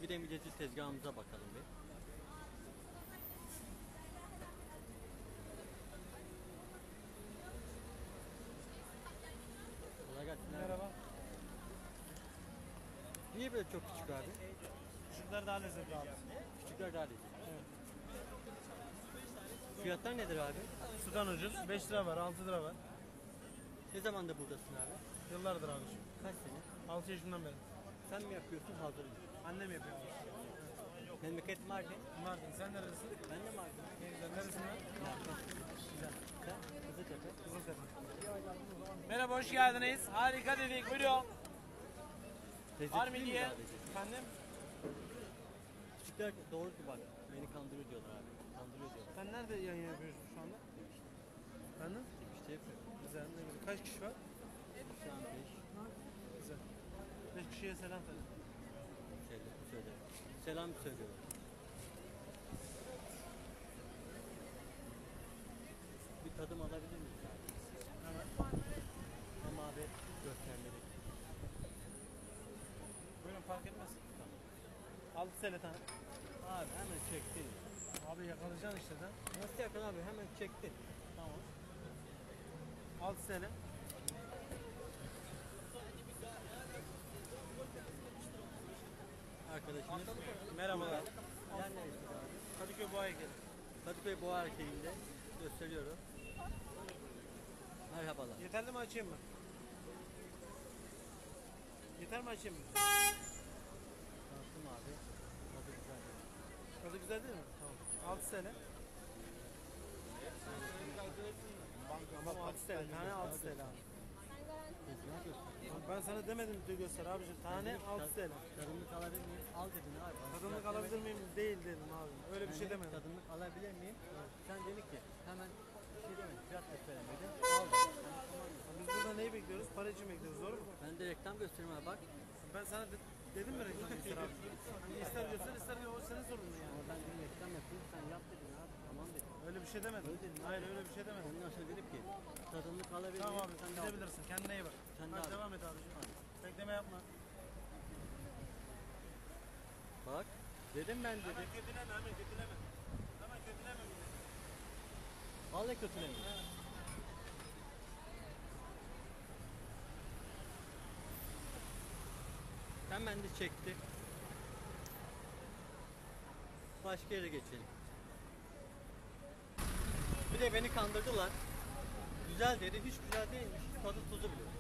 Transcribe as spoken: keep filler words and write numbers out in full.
bir de mideci tezgahımıza bakalım bir. Kolay gelsin. Merhaba. Niye böyle çok küçük abi? Küçükler daha lezzetli abi. Küçükler daha lezzetli. Evet. Fiyatlar nedir abi? Sudan ucuz. beş lira var, altı lira var. Ne zamandır buradasın abi? Yıllardır abi. Kaç sene? altı yaşından beri. Sen mi yapıyorsun, hazır mı? Annem yapıyor. Memleket Mardin. Mardin. Sen neredesin? Ben de Mardin. Ne güzel. Neresinden? Güzel. Sen Kızıltepe. Kızıltepe. Merhaba, hoş geldiniz. Harika dedik. Buyurun. Lezzetli Var mı değil mi diye? sadece? Efendim? Küçükler doğru ki bak. Beni kandırıyor diyorlar abi. Kandırıyor diyorlar. Sen nerede yayın yapıyorsun şu anda? Efendim? İşte yapıyorum. Güzel. Ne güzel. Kaç kişi var? Şu an beş. Güzel. beş kişiye selam söyle. Söyle, söyle. Selam söylüyorlar. Bir tadım alabilir miyiz abi? Hemen. Ama abi göstermelik. Buyurun, fark etmez. altı T L tane. Abi hemen çektin. Abi yakalayacaksın işte sen. Nasıl yakın abi? Hemen çektin. Tamam. altı T L. Arkadaşımız. Merhabalar. Yer neresi abi? Kadıköy Boğa Heykeli. Kadıköy Boğa Erkeği'nde gösteriyorum. Merhabalar. Yeterli mi, açayım mı? Yeter mi, açayım mı? Tanıttım abi. Tadı güzel. Tadı güzel değil mi? Tamam. altı T L. Ama altı T L. Tane altı T L abi. Tezgahı göster. Abi ben sana demedim de göster abiciğim. Tane altı T L. Tadımlık alabilir miyim? Al dedin abi. Tadımlık alabilir miyim? Değil dedim abi. Öyle bir Ben şey de demedim. Tadımlık alabilir miyim? Sen dedin ki hemen bir şey demedin. Fiyat da söylemedin. Al dedin. Ben de tamam dedim. Biz burada neyi bekliyoruz? Para için bekliyoruz, doğru mu? Ben de reklam göstereyim abi bak. Ben sana de, dedim mi reklam göster abi? Hani ister göster ister o senin sorunun yani. Ama ben dedim reklam yapayım. Sen yap dedin abi. Tamam dedim. Öyle bir şey demedim. Öyle dedim. Hayır, öyle bir şey demedim. Ondan sonra dedim ki tadımlık alabilir Tamam miyim? abi, Sen de al. gidebilirsin. Kendine iyi bak. Sen de Hadi al. devam et abiciğim. Hadi. Bekleme yapma. Bak. Dedim ben dedim. Hemen kötüleme, hemen kötüleme. Hemen kötüleme. Vallahi kötülemiyorum. Hemen de çekti. Başka yere geçelim. Bir de beni kandırdılar. Güzel dedi, hiç güzel değilmiş. Tadı tuzu bile.